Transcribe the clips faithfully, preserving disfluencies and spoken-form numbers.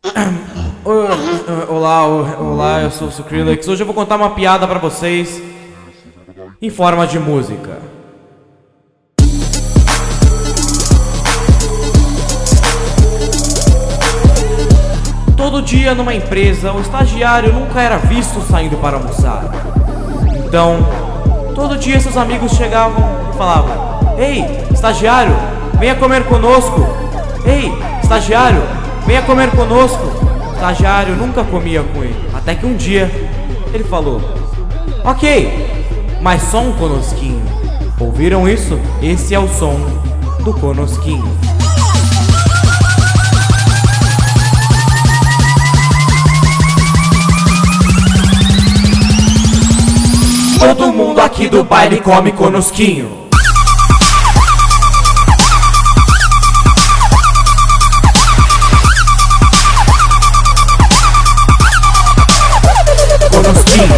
Olá, olá, eu sou o Skrillex. Hoje eu vou contar uma piada pra vocês em forma de música. Todo dia numa empresa, o estagiário nunca era visto saindo para almoçar. Então, todo dia seus amigos chegavam e falavam: "Ei, estagiário, venha comer conosco. Ei, estagiário, venha comer conosco." O estagiário nunca comia com ele, até que um dia ele falou: "Ok, mas só um conosquinho." Ouviram isso? Esse é o som do conosquinho. Todo mundo aqui do baile come conosquinho. Conosquinho.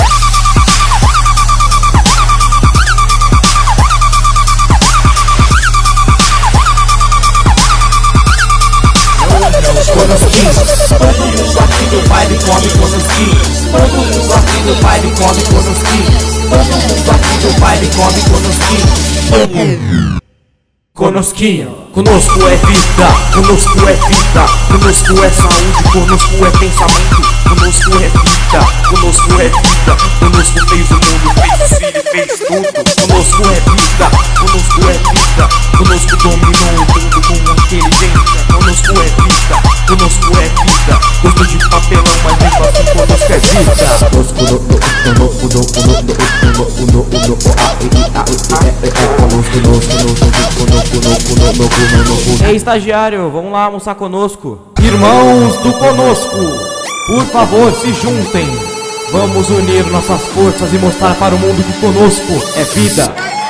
Conosquinho. Todo mundo aqui do baile come conosquinho. Todo mundo aqui do baile come conosquinho. Todo mundo aqui do baile come conosquinho. Conosquinho. Conosco é vida, conosco é vida, conosco é saúde, conosco é pensamento. Conosco é vida, conosco é vida, conosco fez o mundo, fez o filho, fez tudo. Conosco é vida, conosco é vida, conosco dominou o mundo com inteligência. Conosco é vida, conosco é vida, gosto de papelão, mas mesmo assim conosco é vida. Conosco no, no, no, no, no, no, no, no, no, no, a, e, a, e, é, conosco, conosco, conosco, conosco, conosco. Ei, estagiário, vamos lá almoçar conosco. Irmãos do conosco, por favor, se juntem. Vamos unir nossas forças e mostrar para o mundo que conosco é vida.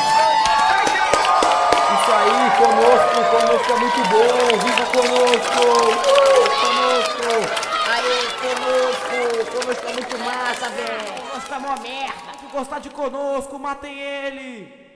Isso aí, conosco, conosco é muito bom. Viva conosco! Uh, conosco! Aê, conosco! Conosco é muito massa, velho! Conosco é mó merda. Se gostar de conosco, matem ele.